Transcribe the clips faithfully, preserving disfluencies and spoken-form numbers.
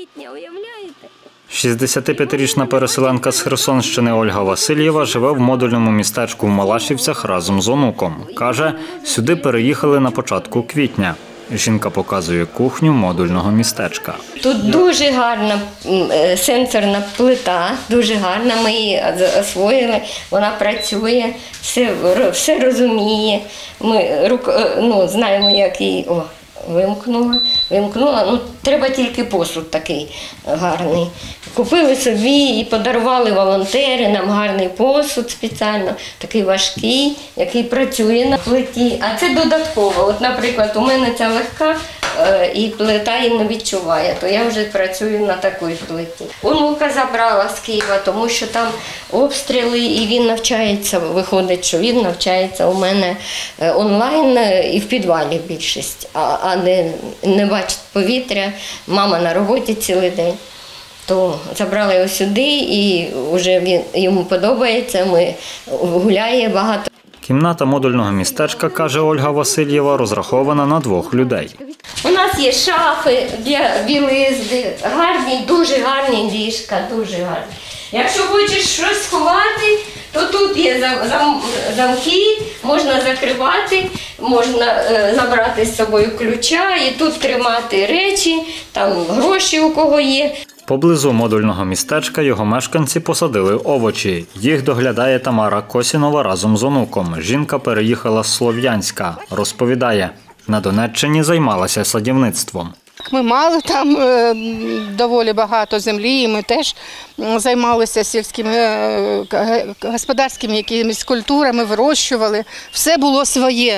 квітня, уявляєте? шістдесятип'ятирічна переселенка з Херсонщини Ольга Васильєва живе в модульному містечку в Малашівцях разом з онуком. Каже, сюди переїхали на початку квітня. Жінка показує кухню модульного містечка. Тут дуже гарна сенсорна плита, дуже гарна, ми її освоїли, вона працює, все, все розуміє. Ми ну, знаємо, як її о, вимкнула, вимкнула. Ну, треба тільки посуд такий гарний. Купили собі і подарували волонтери нам гарний посуд спеціально, такий важкий, який працює на плиті. А це додатково. От, наприклад, у мене ця легка і плита її не відчуває, то я вже працюю на такій плиті. Онука забрала з Києва, тому що там обстріли і він навчається, виходить, що він навчається у мене онлайн і в підвалі більшість, а не, не бачить повітря, мама на роботі цілий день. То забрали його сюди і вже він, йому подобається, ми гуляє багато. Кімната модульного містечка, каже Ольга Васильєва, розрахована на двох людей. У нас є шафи для білизни, гарні, дуже гарні ліжка, дуже гарні. Якщо хочеш щось сховати, то тут є зам, замки, можна закривати, можна забрати з собою ключа і тут тримати речі, там гроші у кого є. Поблизу модульного містечка його мешканці посадили овочі. Їх доглядає Тамара Косінова разом з онуком. Жінка переїхала з Слов'янська. Розповідає, на Донеччині займалася садівництвом. Ми мали там доволі багато землі, і ми теж займалися сільськими господарськими якимись культурами, вирощували. Все було своє.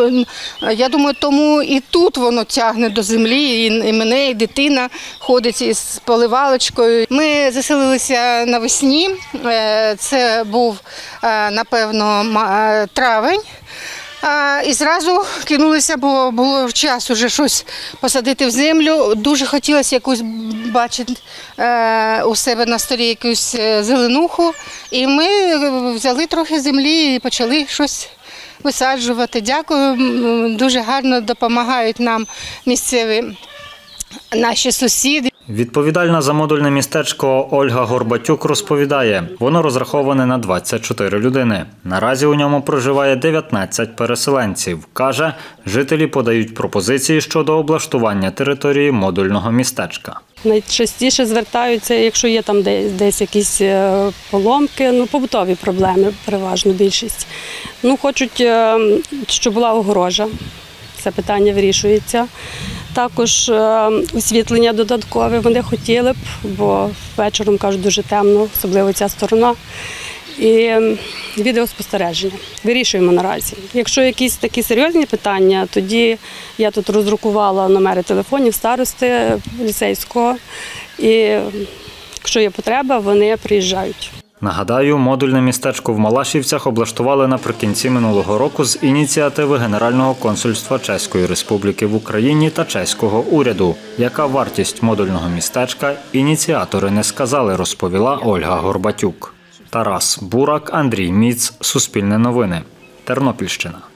Я думаю, тому і тут воно тягне до землі, і мене, і дитина ходить із поливалочкою. Ми заселилися навесні, це був, напевно, травень. І зразу кинулися, бо було час уже щось посадити в землю. Дуже хотілося якусь бачити у себе на столі якусь зеленуху. І ми взяли трохи землі і почали щось висаджувати. Дякую, дуже гарно допомагають нам місцеві наші сусіди. Відповідальна за модульне містечко Ольга Горбатюк розповідає, воно розраховане на двадцять чотири людини. Наразі у ньому проживає дев'ятнадцять переселенців. Каже, жителі подають пропозиції щодо облаштування території модульного містечка. Найчастіше звертаються, якщо є там десь якісь поломки, ну побутові проблеми, переважно більшість. Ну, хочуть, щоб була огорожа, це питання вирішується. Також освітлення додаткове вони хотіли б, бо вечором, кажуть, дуже темно, особливо ця сторона. І відеоспостереження. Вирішуємо наразі. Якщо якісь такі серйозні питання, тоді я тут роздрукувала номери телефонів старости ліцейського. І якщо є потреба, вони приїжджають. Нагадаю, модульне містечко в Малашівцях облаштували наприкінці минулого року з ініціативи Генерального консульства Чеської Республіки в Україні та чеського уряду. Яка вартість модульного містечка, ініціатори не сказали, розповіла Ольга Горбатюк. Тарас Бурак, Андрій Міц, Суспільне новини, Тернопільщина.